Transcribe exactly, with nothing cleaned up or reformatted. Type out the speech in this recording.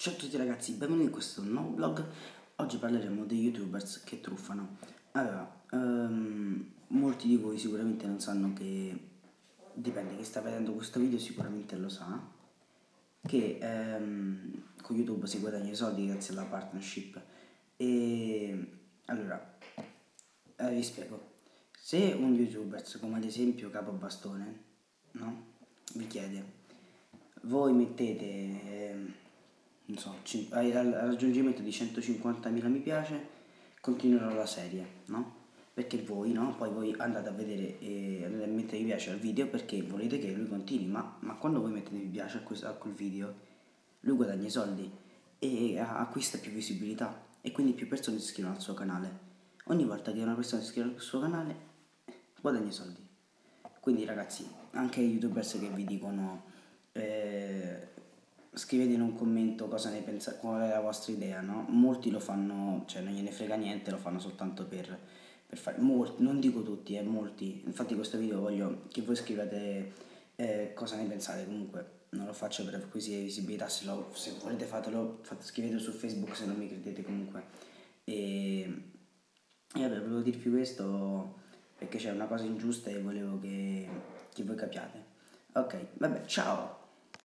Ciao a tutti ragazzi, benvenuti in questo nuovo vlog. Oggi parleremo dei youtubers che truffano. Allora, ehm, molti di voi sicuramente non sanno che, dipende, chi sta vedendo questo video sicuramente lo sa, che ehm, con YouTube si guadagna i soldi grazie alla partnership. E allora, eh, vi spiego. Se un youtuber, come ad esempio Capo Bastone, no? Vi chiede, voi mettete, ehm, non so, cin- ai- al raggiungimento di centocinquantamila mi piace, continuerò la serie, no? Perché voi, no? Poi voi andate a vedere e andate a mettere mi piace al video perché volete che lui continui, ma, ma quando voi mettete mi piace a, questo, a quel video, lui guadagna i soldi e a- acquista più visibilità e quindi più persone si iscrivono al suo canale. Ogni volta che una persona si iscrive al suo canale, guadagna i soldi. Quindi ragazzi, anche i youtubers che vi dicono eh, scrivete in un commento cosa ne pensate, qual è la vostra idea, no? Molti lo fanno, cioè non gliene frega niente, lo fanno soltanto per, per fare, molti, non dico tutti, eh, molti. Infatti questo video voglio che voi scrivete eh, cosa ne pensate, comunque non lo faccio per acquisire visibilità, se, lo, se volete fatelo, fate, scrivetelo su Facebook se non mi credete comunque. E, e vabbè, volevo dirvi questo perché c'è una cosa ingiusta e volevo che, che voi capiate. Ok, vabbè, ciao!